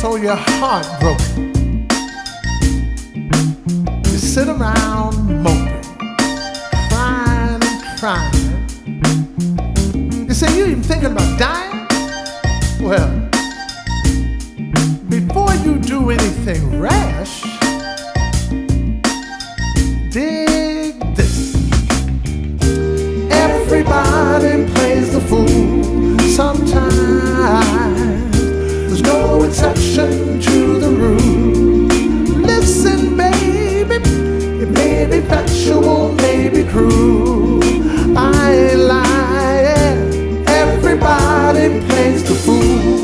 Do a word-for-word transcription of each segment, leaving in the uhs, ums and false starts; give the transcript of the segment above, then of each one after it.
so you're heartbroken. You sit around moping, crying and crying. You say, you even thinking about dying? Well, before you do anything rash, dig this. Everybody plays the fool sometimes. There's no exception to the rule. Listen, baby, it may be factual, may be cruel. I ain't lying. Everybody plays the fool.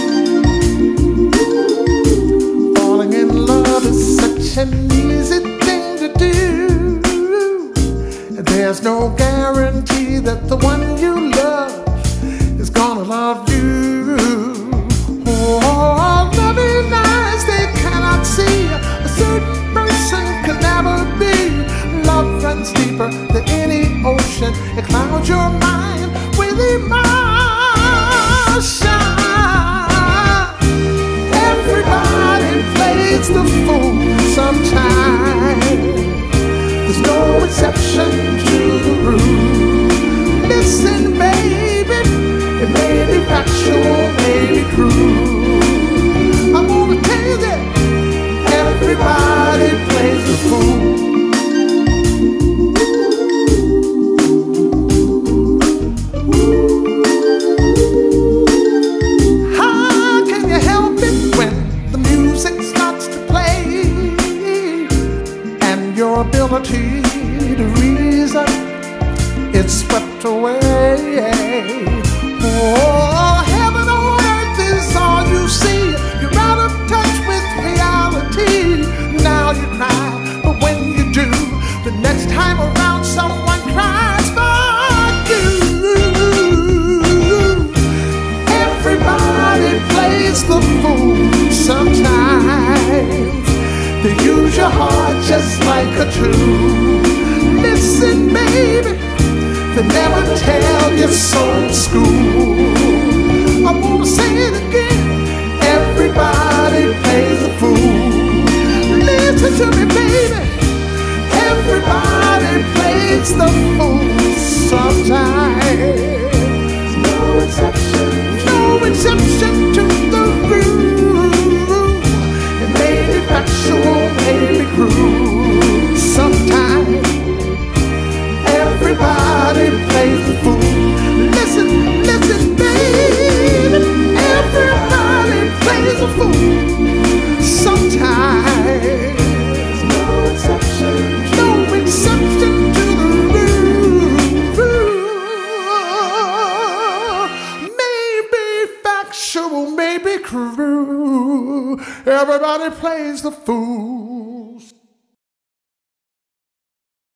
Falling in love is such an easy thing to do. There's no guarantee that the one you love is gonna love you. Oh, loving eyes, they cannot see. A certain person could never be. Love runs deeper than any ocean. It clouds your mind with emotion. Everybody plays the fool sometimes. There's no exception to the rule. Listen, baby, it may be factual, may be cruel. I'm gonna tell you that everybody plays the fool. How can you help it when the music starts to play and your ability to reason it's swept away? Oh, heaven on earth is all you see. You're out of touch with reality. Now you cry, but when you do, the next time around someone cries for you. Everybody plays the fool sometimes. They use your heart just like a tool. Listen, baby, they never tell you so in school. I wanna say it again. Everybody plays a fool. Listen to me, baby. Everybody plays the fool sometimes. No exception, no exception to the rule. It may be factual, may be cruel. Sometimes everybody plays the fool. Listen, listen, baby. Everybody plays the fool. Sometimes, no exception, no exception to the rule. Maybe factual, maybe cruel. Everybody plays the fool.